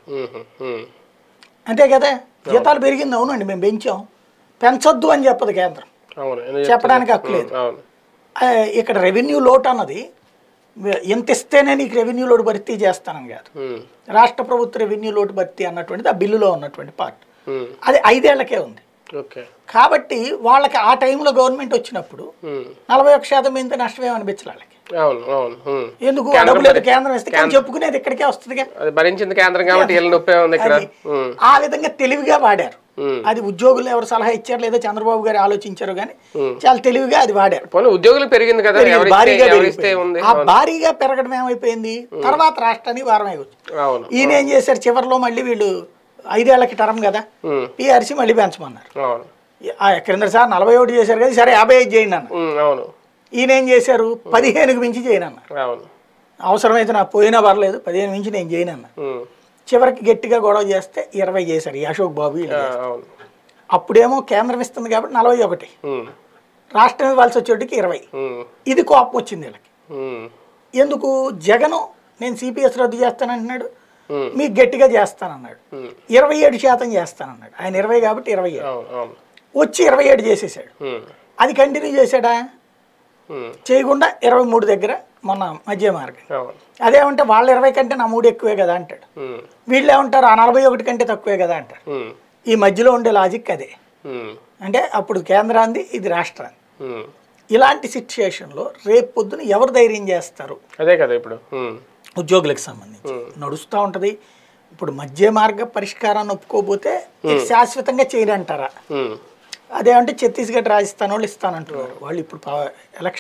అంతే కదా. జీతాలు పెరిగింది, అవునండి మేము పెంచాం, పెంచొద్దు అని చెప్పదు కేంద్రం, చెప్పడానికి హక్కు లేదు. ఇక్కడ రెవెన్యూ లోటు అన్నది ఎంత ఇస్తేనే నీకు రెవెన్యూ లోటు భర్తీ చేస్తానని కాదు, రాష్ట్ర ప్రభుత్వ రెవెన్యూ లోటు భర్తీ అన్నటువంటిది ఆ బిల్లులో ఉన్నటువంటి పార్ట్. అది 5 ఏళ్లకే ఉంది. కాబట్టి వాళ్ళకి ఆ టైంలో గవర్నమెంట్ వచ్చినప్పుడు 41% మీద నష్టమేం అనిపించాలి వాళ్ళకి. ఎందుకు డబ్బులేదు కేంద్రం ఇస్తే, కానీ చెప్పుకునేది ఇక్కడికే వస్తుంది. ఆ విధంగా తెలివిగా వాడారు. అది ఉద్యోగులు ఎవరు సలహా ఇచ్చారు లేదా చంద్రబాబు గారు ఆలోచించారు, కానీ చాలా తెలివిగా అది వాడారు. ఉద్యోగులు పెరిగింది కదా, ఆ భారీగా పెరగడం ఏమైపోయింది, తర్వాత రాష్ట్రానికి భారం అయిపోతుంది. ఈయన ఏం చేశారు, చివరిలో మళ్ళీ వీళ్ళు 5 ఏళ్లకి టర్మ్ కదా, పిఆర్సీ మళ్ళీ పెంచమన్నారు. క్రిందసారి 41 చేశారు కదా, సరే 55 చేయండి అన్నారు. ఈయన ఏం చేశారు, 15కి మించి చేయను అన్నారు. అవసరమైతే నాకు పోయినా పర్లేదు, 15 మించి నేను చేయను అన్నా. చివరికి గట్టిగా గొడవ చేస్తే 20 చేశారు ఈ అశోక్ బాబు. అప్పుడేమో కేంద్రం ఇస్తుంది కాబట్టి 41, రాష్ట్రం ఇవ్వాల్సి వచ్చేటికి 20. ఇది కోపం వచ్చింది వీళ్ళకి. ఎందుకు, జగను నేను సిపిఎస్ రద్దు చేస్తానంటున్నాడు, మీకు గట్టిగా చేస్తానన్నాడు, 27% చేస్తానన్నాడు. ఆయన 20 కాబట్టి 27 వచ్చి 27 చేసేసాడు. అది కంటిన్యూ చేశాడా, చేయకుండా 23 దగ్గర మొన్న మధ్య మార్గం. అదేమంటే వాళ్ళు 20 కంటే నా 3 ఎక్కువే కదా అంటాడు, వీళ్ళు ఏమంటారు ఆ 41 కంటే తక్కువే కదా అంటారు. ఈ మధ్యలో ఉండే లాజిక్ అదే. అంటే అప్పుడు కేంద్రాంది, ఇది రాష్ట్రాన్ని. ఇలాంటి సిచ్యుయేషన్లో రేపు పొద్దున ఎవరు ధైర్యం చేస్తారు, అదే కదా ఇప్పుడు ఉద్యోగులకు సంబంధించి నడుస్తూ ఉంటుంది. ఇప్పుడు మధ్య మార్గ పరిష్కారాన్ని ఒప్పుకోకపోతే ఇది శాశ్వతంగా చేయనంటారా, అదేమంటే ఛత్తీస్గఢ్ రాజస్థాన్ వాళ్ళు ఇస్తానంటున్నారు. వాళ్ళు ఇప్పుడు ఎలక్షన్